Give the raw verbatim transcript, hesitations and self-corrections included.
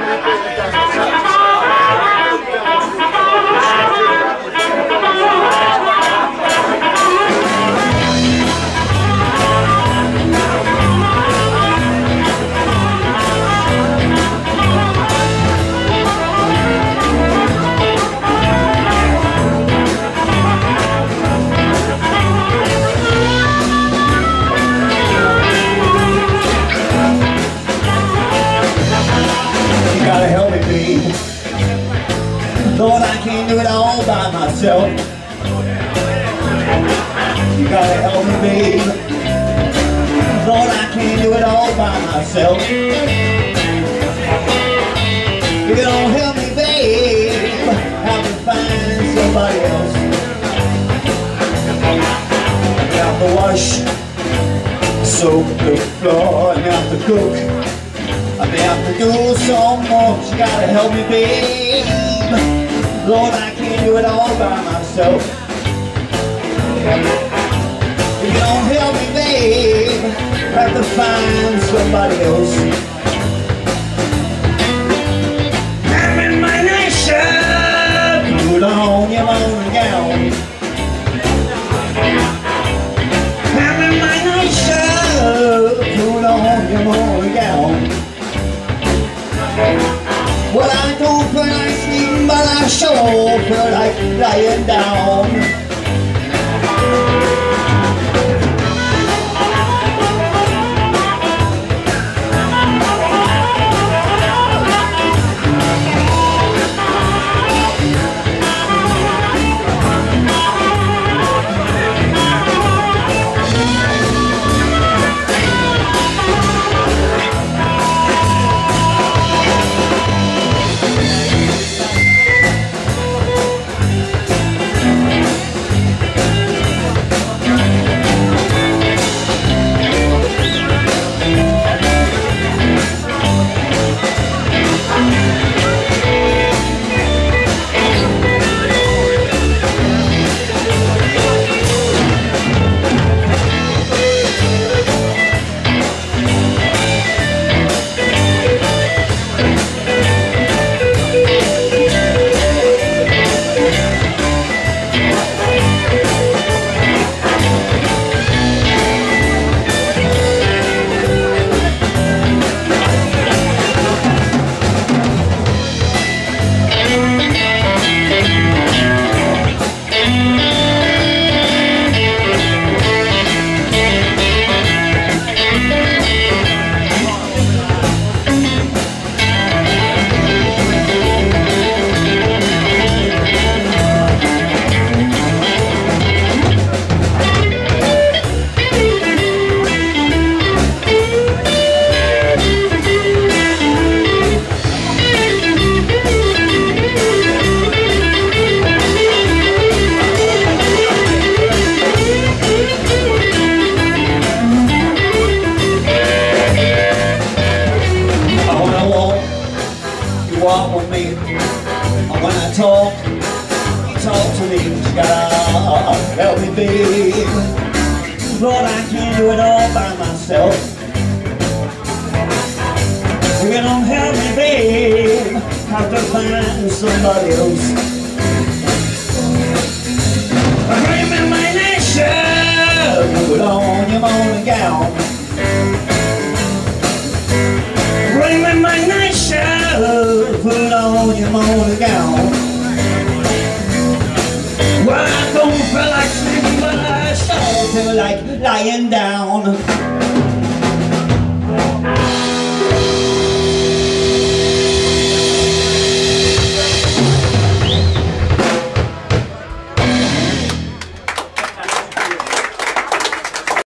Lord, I can't do it all by myself. You gotta help me, babe. Lord, I can't do it all by myself. You don't help me, babe, have to find somebody else. I have to wash, soap the floor, and I have to cook. I may have to do so much. You gotta help me, babe. Lord, I can't do it all by myself. If you don't help me, babe, I have to find somebody else. I'm in my nice shirt, put on your morning gown. I'm in my nice shirt, put on your morning gown. Well, I don't feel like sleeping, but I sure feel like lying down. Walk with me, and when I talk, you talk to me. You gotta help me, babe. Lord, I can't do it all by myself. If you don't help me, babe, have to find somebody else. Bring me my nation, put on your morning gown. Bring me my nice shirt, put on your morning gown. Well, I don't feel like sleeping, but I sure feel like lying down.